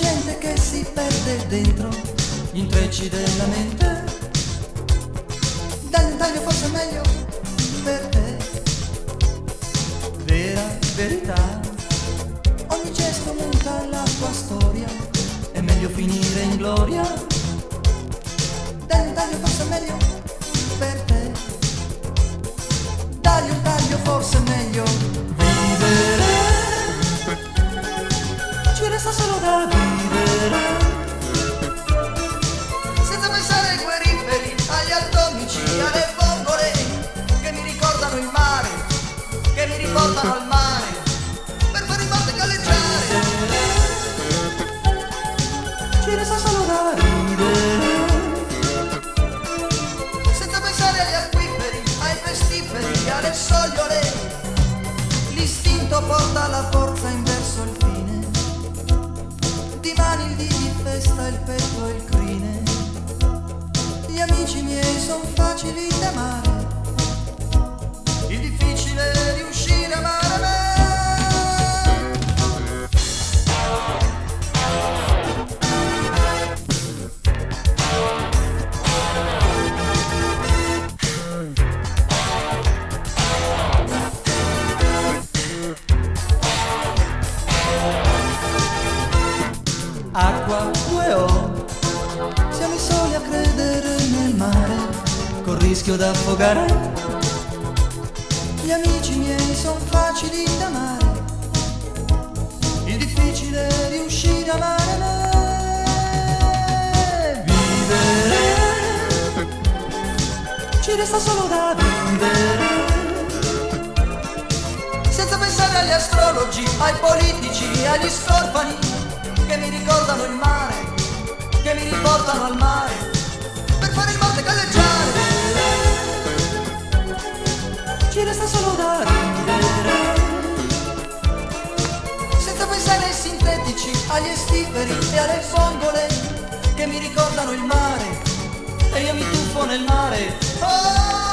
gente che si perde dentro gli intrecci della mente. Dagli un taglio forse è meglio per te. Vera verità, ogni gesto muta la tua storia, è meglio finire in gloria. Dagli un taglio forse è meglio per te. Dagli un taglio forse è meglio vivere. Ci resta solo da vivere, senza pensare ai guerriferi, agli atomici, alle bombole che mi ricordano il mare, che mi riportano al mare per fare in morte galleggiare. Ci resta solo da ridere, senza pensare agli acquiferi, ai pestiferi, alle sogliole. L'istinto porta la forza in verso il fine, di mani il dì di festa, il petto e il crine. Gli amici miei son facili da amare, il difficile è riuscire a amare me. Acqua 2O, siamo i soli a credere nel mare, col rischio d'affogare. Gli amici miei son facili da amare, il difficile è riuscire a amare me. Vivere, ci resta solo da vivere, senza pensare agli astrologi, ai politici, agli scorfani che mi ricordano il mare, che mi riportano al mare per fare in morte galleggiare. Ci resta solo da ridere, senza pensare ai sintetici, agli estiferi e alle bombole che mi ricordano il mare, e io mi tuffo nel mare. Oh!